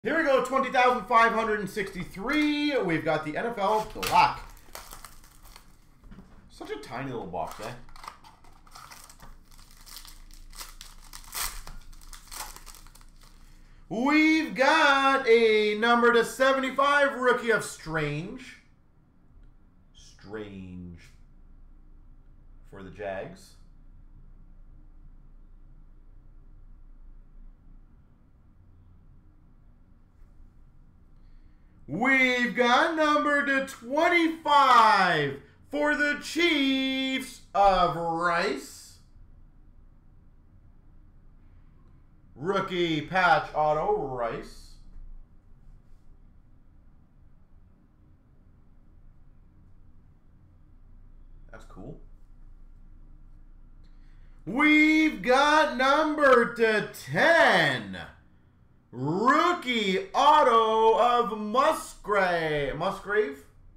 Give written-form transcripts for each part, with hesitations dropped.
Here we go, 20,563. We've got the NFL Black. Such a tiny little box, eh? We've got a number to 75 rookie of Strange. Strange for the Jags. We've got number to 25 for the Chiefs of Rice. Rookie patch auto Rice. That's cool. We've got number to 10. Rookie auto of Musgrave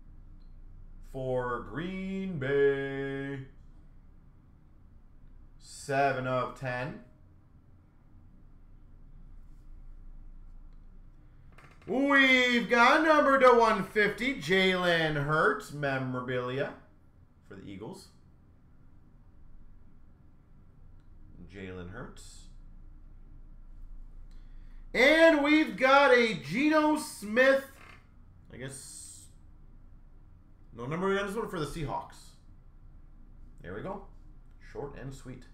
for Green Bay. 7 of 10. We've got number to 150, Jalen Hurts memorabilia for the Eagles. Jalen Hurts. And we've got a Geno Smith, I guess, no number on this one for the Seahawks. There we go. Short and sweet.